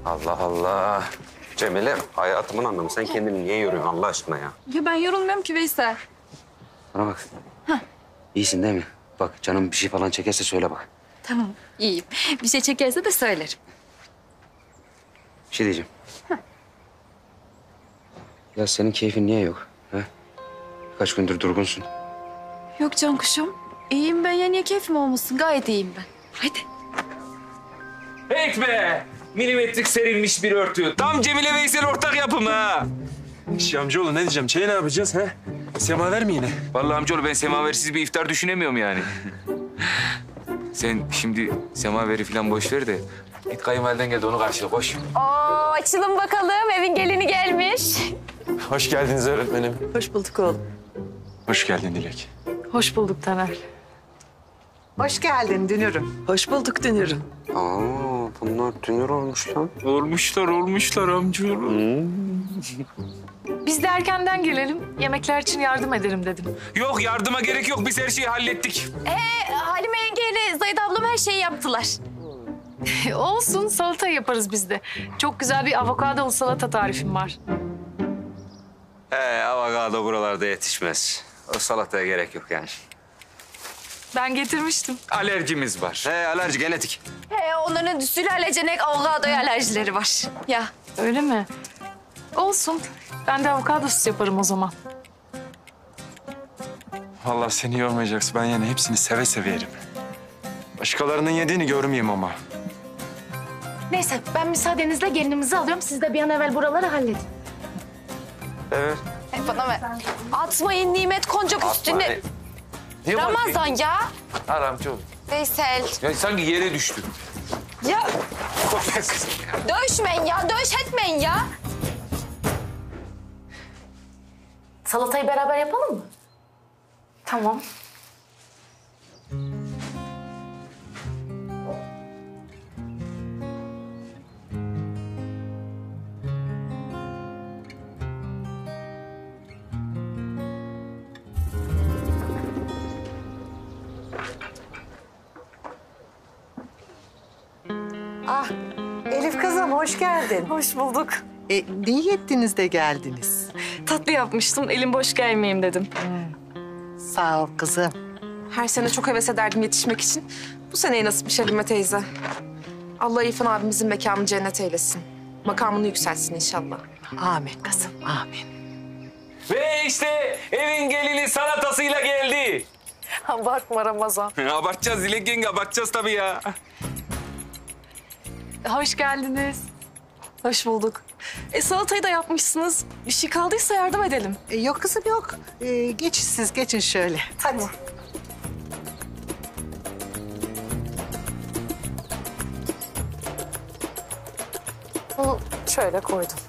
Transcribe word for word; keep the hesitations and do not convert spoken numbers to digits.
Allah Allah. Cemile, hayatımın anlamı. Sen kendini niye yoruyorsun Allah aşkına ya? Ya ben yorulmuyorum ki Veysel. Bana bak. Heh. İyisin değil mi? Bak canım bir şey falan çekerse söyle bak. Tamam, iyiyim. Bir şey çekerse de söylerim. Bir şey diyeceğim. Ya senin keyfin niye yok? Ha? Kaç gündür durgunsun. Yok can kuşum. İyiyim ben ya, niye keyfim olmasın? Gayet iyiyim ben. Hadi. Pek be! Milimetrik serilmiş bir örtü. Tam Cemile Veysel ortak yapımı ha. Şş, amcaoğlu ne diyeceğim? Çayı ne yapacağız ha? Semaver mi yine? Vallahi amcaoğlu ben semaversiz bir iftar düşünemiyorum yani. Sen şimdi semaveri falan boş ver de git kayınvaliden geldi onu karşıla koş. Oo, açılın bakalım. Evin gelini gelmiş. Hoş geldiniz öğretmenim. Hoş bulduk oğlum. Hoş geldin Dilek. Hoş bulduk Taner. Hoş geldin Dünür'üm. Hoş bulduk Dünür'üm. Aa, bunlar dünür olmuş lan. Olmuşlar olmuşlar amcaoğlu. Biz de erkenden gelelim. Yemekler için yardım ederim dedim. Yok yardıma gerek yok biz her şeyi hallettik. Ee, Halime yengeyle Zahide ablam her şeyi yaptılar. Olsun, salata yaparız biz de. Çok güzel bir avokadolu salata tarifim var. He, avokado buralarda yetişmez. O salataya gerek yok yani. Ben getirmiştim. Alerjimiz var. He, alerji genetik. He, onların sülalecenek avokadoya alerjileri var. Ya. Öyle mi? Olsun. Ben de avokadosuz yaparım o zaman. Vallahi seni yormayacaksın. Ben yani hepsini seve seve yerim. Başkalarının yediğini görmeyeyim ama. Neyse, ben müsaadenizle gelinimizi alıyorum. Siz de bir an evvel buraları halledin. Evet. E, bana ver. Atmayın nimet koncak üstüne. Ramazan ya. Al amcaoğlu. Veysel. Ya sanki yere düştü. Ya. Dövüşmeyin ya. Dövüş etmeyin ya. Salatayı beraber yapalım mı? Tamam. Ah, Elif kızım hoş geldin. Hoş bulduk. E, ne yettiniz de geldiniz? Tatlı yapmıştım. Elim boş gelmeyeyim dedim. Sağ ol kızım. Her sene çok heves ederdim yetişmek için. Bu seneye nasipmiş Halime teyze. Allah İrfan abimizin mekanını cennet eylesin. Makamını yükseltsin inşallah. Amin kızım, amin. Ve işte evin gelini salatasıyla geldi. Abartma Ramazan. Abartacağız Dilek yenge abartacağız tabii ya. Hoş geldiniz. Hoş bulduk. E, salatayı da yapmışsınız. Bir şey kaldıysa yardım edelim. E, yok kızım yok. E, geçin siz, geçin şöyle. Hadi. Bunu şöyle koydum.